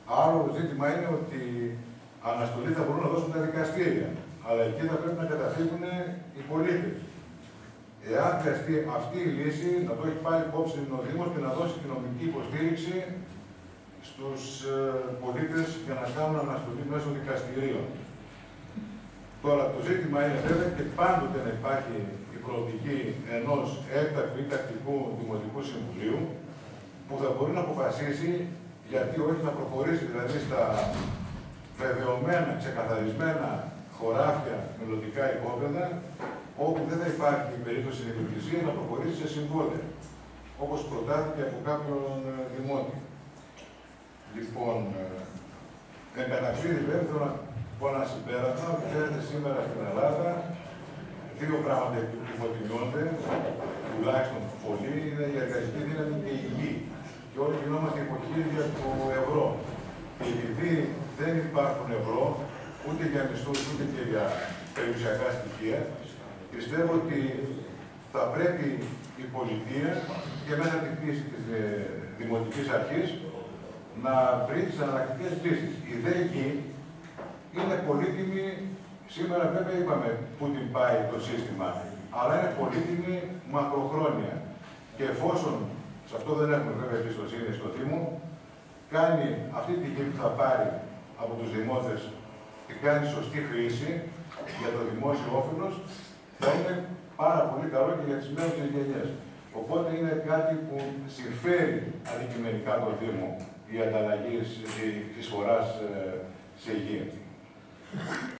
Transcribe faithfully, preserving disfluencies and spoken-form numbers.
Άλλο ζήτημα είναι ότι αναστολή θα μπορούν να δώσουν τα δικαστήρια. Αλλά εκεί θα πρέπει να καταφύγουν οι πολίτες. Εάν χρειαστεί αυτή η λύση, να το έχει πάρει υπόψη ο Δήμος και να δώσει την νομική υποστήριξη στους πολίτες για να κάνουν αναστολή μέσω δικαστηρίων. Τώρα, το ζήτημα είναι βέβαια και πάντοτε να υπάρχει η προοπτική ενός έκτακτου ή τακτικού Δημοτικού Συμβουλίου που θα μπορεί να αποφασίσει γιατί όχι να προχωρήσει δηλαδή στα βεβαιωμένα, ξεκαθαρισμένα χωράφια, μελλοντικά οικόπεδα, όπου δεν θα υπάρχει περίπτωση ιδιοκτησία να προχωρήσει σε συμβόλαια, όπως προτάθηκε από κάποιον δημότη. Λοιπόν, εν καταξίδη βέβαια θέλω να πω ένα συμπέρασμα που φαίνεται σήμερα στην Ελλάδα. Δύο πράγματα υποτιμιώνται, τουλάχιστον πολύ, είναι η εργατική δύναμη και η γη. Και όλοι γινόμαστε υποχείρια του ευρώ. Και επειδή δεν υπάρχουν ευρώ, ούτε για μισθούς, ούτε και για περιουσιακά στοιχεία, πιστεύω ότι θα πρέπει η πολιτεία και μέσα την πτήση της ε, Δημοτικής Αρχής να βρει τις αναλλακτικές λύσεις. Η δε γη είναι πολύτιμη, σήμερα βέβαια είπαμε πού την πάει το σύστημα, αλλά είναι πολύτιμη μακροχρόνια. Και εφόσον, σε αυτό δεν έχουμε βέβαια εμπιστοσύνη στο Δήμο, κάνει αυτή τη γη που θα πάρει από τους δημότες και κάνει σωστή χρήση για το δημόσιο όφελος, θα είναι πάρα πολύ καλό και για τις νέες γενιές. Οπότε είναι κάτι που συμφέρει αντικειμενικά το Δήμο η ανταλλαγή της εισφοράς σε γη.